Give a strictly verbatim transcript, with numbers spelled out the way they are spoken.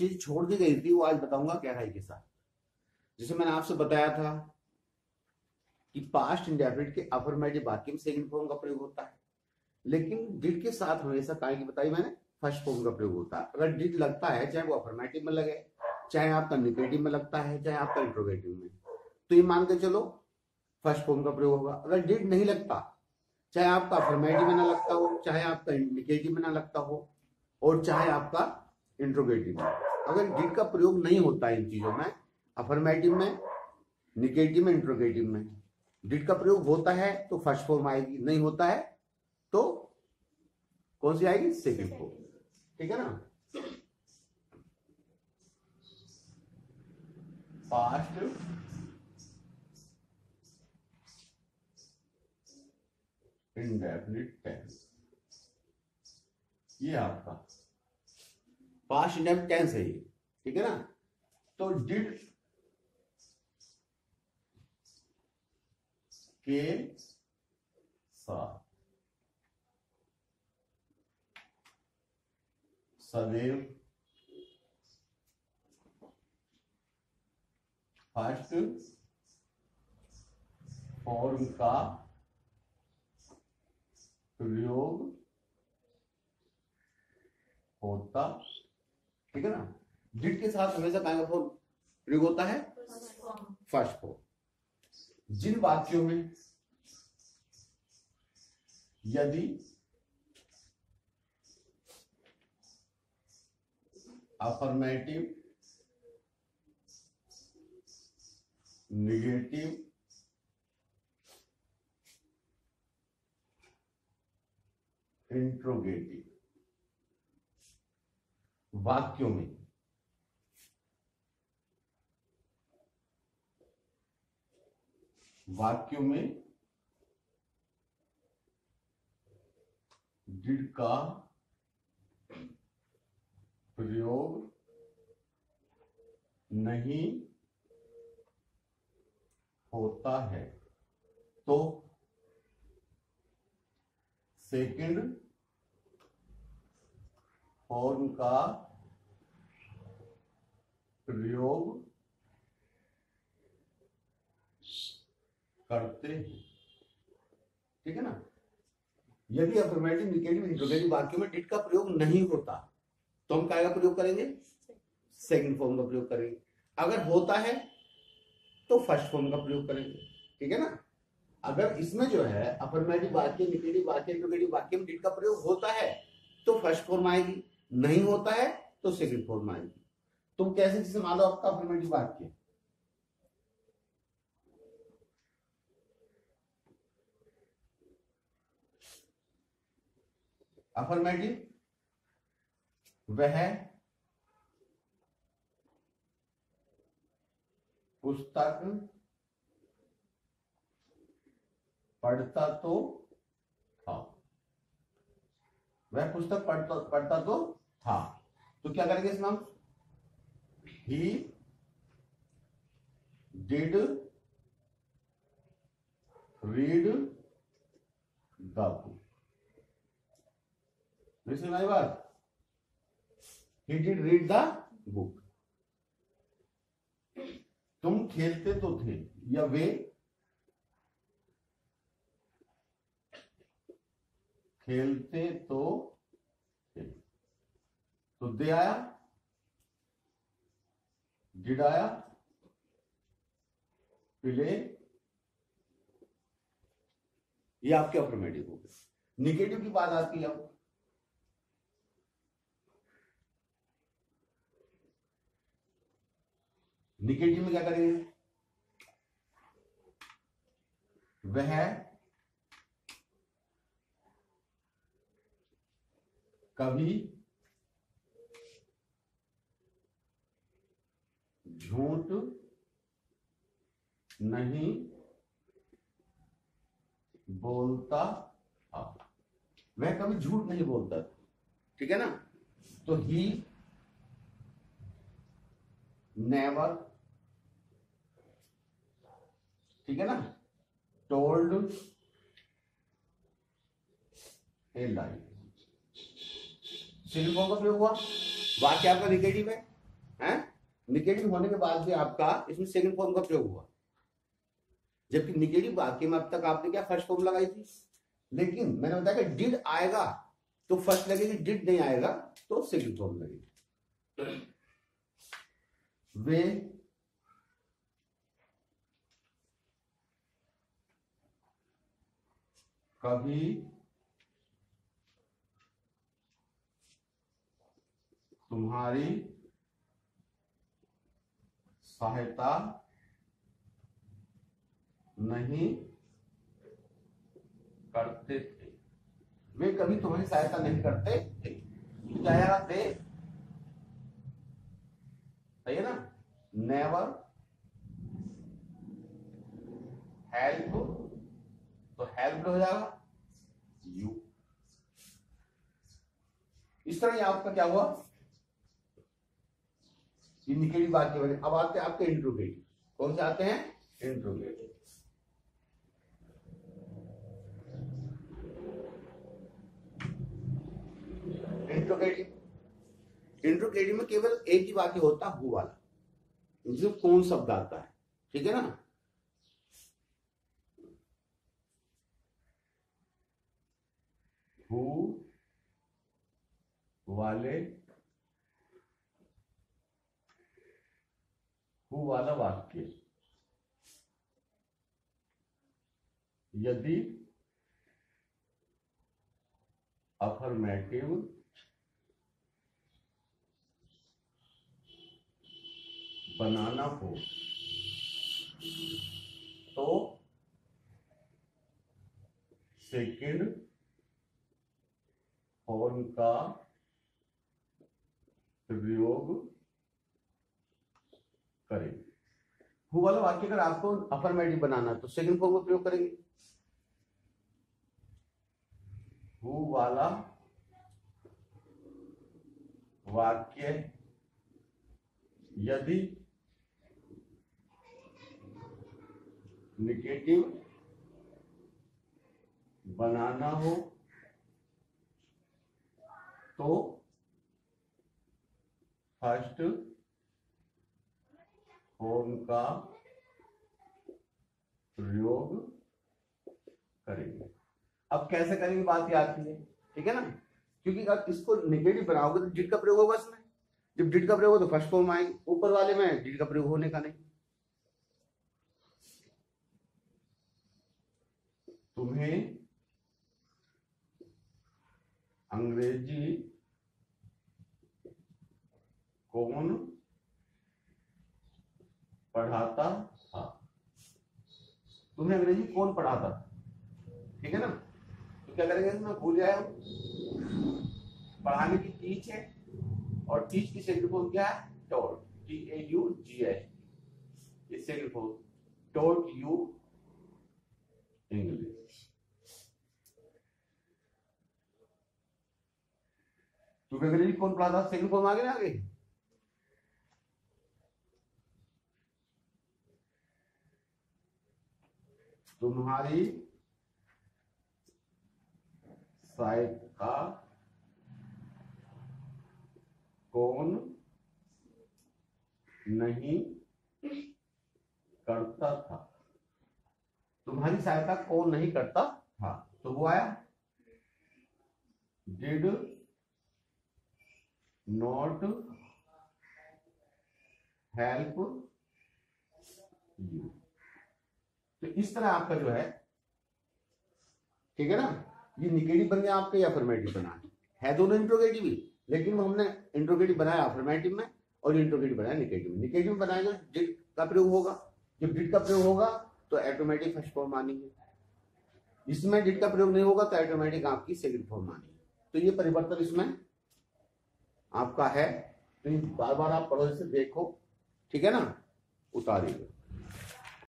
चीज छोड़ दी गई थी वो आज बताऊंगा गहराई के साथ। जैसे मैंने आपसे बताया था कि पास्ट इंडेफिनिट के अफर्मेटिव वाक्य में सेकंड फॉर्म का प्रयोग होता है, लेकिन डिड के साथ हमेशा काय की बताई मैंने फर्स्ट फॉर्म का प्रयोग होता है। अगर डिड लगता है, चाहे वो अफर्मेटिव में लगे, चाहे आपका निगेटिव में लगता है, चाहे आपका इंट्रोगेटिव में, तो ये मान के चलो फर्स्ट फॉर्म का प्रयोग होगा। अगर डिड नहीं लगता, चाहे आपका अफर्मेटिव में ना लगता हो, चाहे आपका निगेटिव में ना लगता हो, और चाहे आपका इंट्रोगेटिव में, अगर डिड का प्रयोग नहीं होता इन चीजों में, अफर्मेटिव में, निगेटिव में, इंट्रोगेटिव में, डिड का प्रयोग होता है तो फर्स्ट फॉर्म आएगी, नहीं होता है तो कौन सी आएगी? Second form. ठीक है ना? पास्ट इंडेफिनिट टेंस, ये आपका पास्ट इंडेफिनिट टेंस है ये। ठीक है ना? तो डिड के साथ सदैव फर्स्ट फॉर्म का प्रयोग होता। ठीक है ना? डिड के साथ हमेशा काय का फॉर्म प्रयोग होता है? First form. जिन वाक्यों में यदि अफर्मेटिव, निगेटिव, इंट्रोगेटिव वाक्यों में वाक्यों में डिड का प्रयोग नहीं होता है तो सेकंड फॉर्म का प्रयोग करते हैं। ठीक है ना? यदि अफर्मेटिव, निगेटिव, इंट्रोगेटिव वाक्यों में डिड का प्रयोग नहीं होता तो हम काय का प्रयोग करेंगे? सेकंड फॉर्म का प्रयोग करेंगे। अगर होता है तो फर्स्ट फॉर्म का प्रयोग करेंगे। ठीक है ना? अगर इसमें जो है अफर्मेटिव वाक्य, निगेटिव वाक्य, इंट्रोगेटिव वाक्य में डिड का प्रयोग होता है तो फर्स्ट फॉर्म आएगी, नहीं होता है तो सेकंड फॉर्म आएगी। तुम कैसे, जैसे मान लो आपका अफर्मेटिव वाक्य, अफर्मेटिव वह पुस्तक पढ़ता तो था, वह पुस्तक पढ़ता पढ़ता तो था, तो क्या करेंगे इसमें हम? He did read the book. Listen my बात, he did read the book. तुम खेलते तो थे, या वे खेलते तो थे, तो दे आया, डिड आया, प्ले, ये आपके अफर्मेटिव हो गए। निगेटिव की बात आती है अब, निगेटिव में क्या करेंगे? वह कभी झूठ नहीं बोलता था, वह कभी झूठ नहीं बोलता था। ठीक है ना? तो ही नेवर, ठीक है ना, टोल्ड ए लाई। सिंपल का प्रयोग हुआ, वाक्य आपका निगेटिव है, निगेटिव होने के बाद भी आपका इसमें सेकंड फॉर्म का प्रयोग हुआ, जबकि निगेटिव वाक्य में अब तक आपने क्या फर्स्ट फॉर्म लगाई थी। लेकिन मैंने बताया कि डिड आएगा तो फर्स्ट लगेगी, डिड नहीं आएगा तो सेकंड फॉर्म लगेगी। वे कभी तुम्हारी सहायता नहीं करते थे। वे कभी तुम्हारी सहायता नहीं करते थे। क्या यार थे, सही है ना। नेवर हेल्प, तो हेल्प हो जाएगा यू। इस तरह ये आपका क्या हुआ, इंडिकेटिव वाक्य बने। अब आते हैं आपके इंट्रोगेटिव। कौन से आते हैं, इंट्रोगेटिव। इंट्रोगेटिव इंट्रोगेटिव में केवल एक ही वाक्य होता है, हु वाला, जिसमें कौन शब्द आता है, ठीक है ना। हु वाले हु वाला वाक्य यदि अफर्मेटिव बनाना हो तो सेकंड फॉर्म का प्रयोग करें। हु वाला वाक्य अगर आपको अफर्मेटिव बनाना है तो सेकंड फॉर्म का प्रयोग करेंगे। हु वाला वाक्य यदि नेगेटिव बनाना हो तो फर्स्ट फॉर्म का प्रयोग करेंगे। अब कैसे करेंगे बात ये आती है, ठीक है ना, क्योंकि अगर इसको नेगेटिव बनाओगे तो डिड का प्रयोग होगा इसमें। जब डिड का प्रयोग हो तो फर्स्ट फॉर्म आएगी, ऊपर वाले में डिड का प्रयोग होने का नहीं। तुम्हें अंग्रेजी कौन पढ़ाता था। तुम्हें अंग्रेजी कौन पढ़ाता था, ठीक है ना। तो क्या करेंगे इसमें, भूल जाए पढ़ाने की टीच है, और टीच की सेकंड फॉर्म क्या है, taught, T A U G H, ये second form taught you English. तुम्हें अंग्रेजी कौन पढ़ाता, सेकंड फॉर्म आगे ना आगे। तुम्हारी सहायता कौन नहीं करता था। तुम्हारी सहायता कौन नहीं करता था, तो वो आया डिड नॉट हेल्प यू। तो इस तरह आपका जो है, ठीक है ना, ये निगेटिव बन गया आपका या अफर्मेटिव बना है, दोनों इंट्रोगेटिव ही, लेकिन हमने इंट्रोगेटिव बनाया अफर्मेटिव में और इंट्रोगेटिव बनाया निगेटिव में। निगेटिव बनाएगा डिड का प्रयोग होगा, जब डिड का प्रयोग होगा तो ऑटोमेटिक फर्स्ट फॉर्म आनी है, इसमें डिड का प्रयोग नहीं होगा तो ऑटोमेटिक आपकी सेकंड फॉर्म आनी है। तो ये परिवर्तन इसमें आपका है, तो बार बार आप पढ़ो, इसे देखो, ठीक है ना, उतारिएगा।